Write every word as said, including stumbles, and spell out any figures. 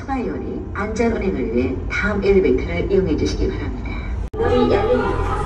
스마일 요원이 안전 운행을 위해 다음 엘리베이터를 이용해 주시기 바랍니다. 문이 열립니다.